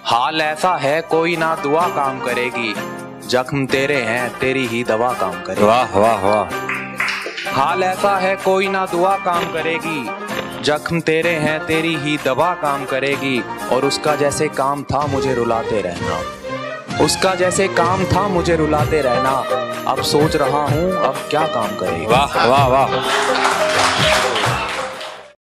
हाल ऐसा है कोई ना दुआ काम करेगी, जख्म तेरे हैं तेरी ही दवा काम करेगी। वाह वाह वाह। हाल ऐसा है कोई ना दुआ काम करेगी, जख्म तेरे हैं तेरी ही दवा काम करेगी। और उसका जैसे काम था मुझे रुलाते रहना, उसका जैसे काम था मुझे रुलाते रहना। अब सोच रहा हूँ अब क्या काम करेगी। वाह वाह वाह।